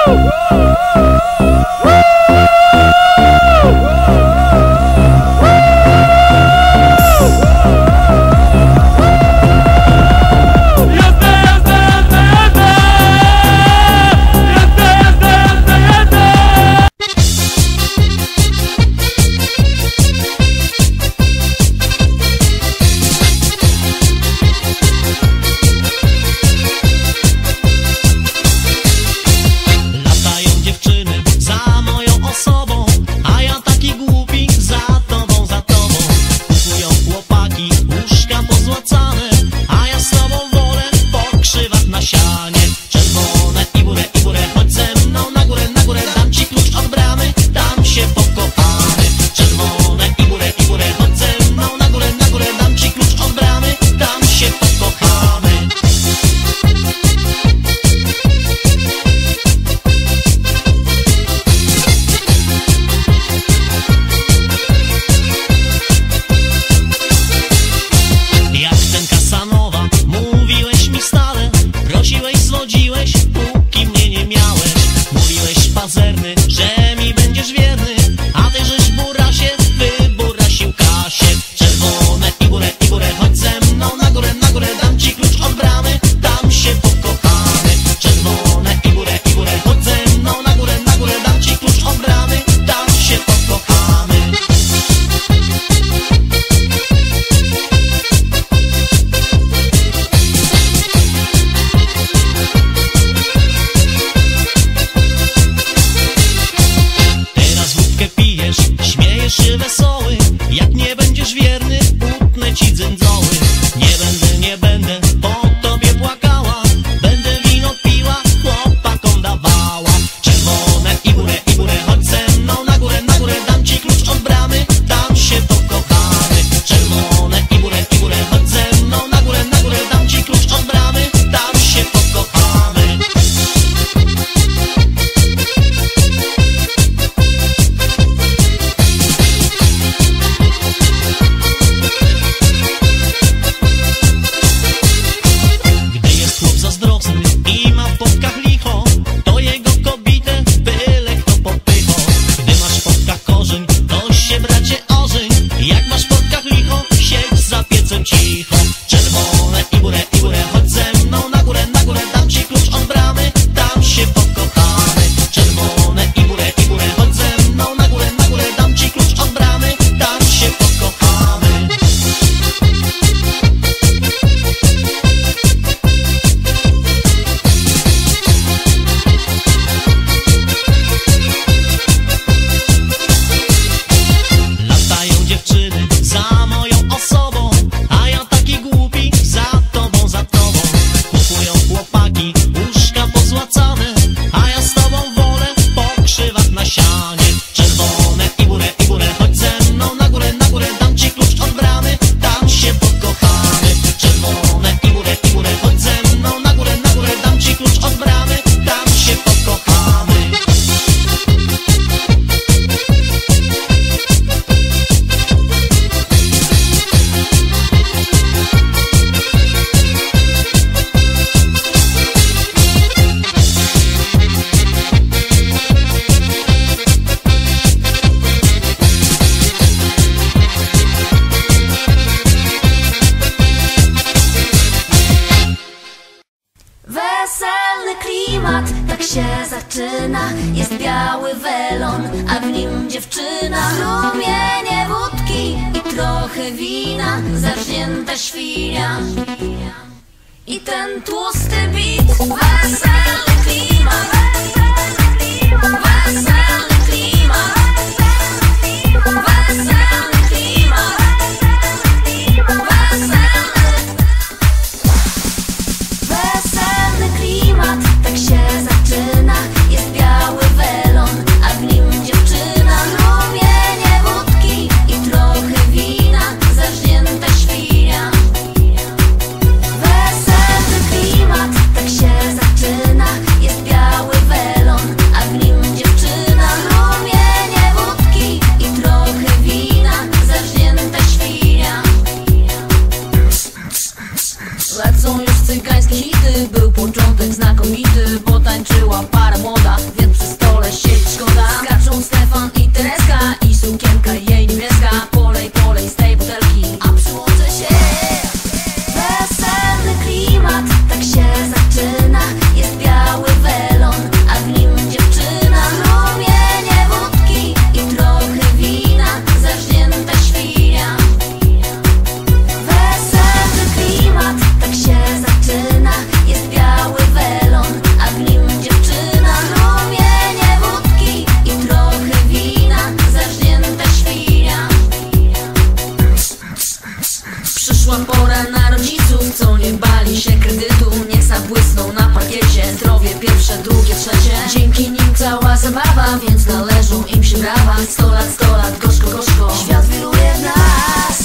zaczyna. Jest biały welon, a w nim dziewczyna. Strumienie wódki i trochę wina, zawzięta świnia i ten tłusty bit. Weselny klimat, weselny klimat, weselny klimat, weselny klimat. Tak się zaczyna. Jest biały welon, a w nim dziewczyna. Strumienie wódki i trochę wina, zawzięta świnia. Weselny klimat, tak się zaczyna. bity. Był początek znakomity, bo tańczyła para młoda, więc przy stole siedzieć szkoda. Skaczą Stefan i Tereska i sukienka jej niebieska. Polej, polej z tej butelki, a przyłączę się. Weselny klimat, tak się zaczyna. Jest biały welon, a w nim dziewczyna. Strumienie wódki i trochę wina, zażnięta świnia. Weselny klimat, tak się zaczyna. Jest biały welon, a w nim dziewczyna. Strumienie wódki i trochę wina, zażnięta świnia. Przyszła pora na rodziców, co nie bali się kredytu. Niech zabłysną na parkiecie zdrowie pierwsze, drugie, trzecie. Dzięki nim cała zabawa, więc należą im się brawa. 100 lat, gorzko, gorzko, świat wiruje w nas.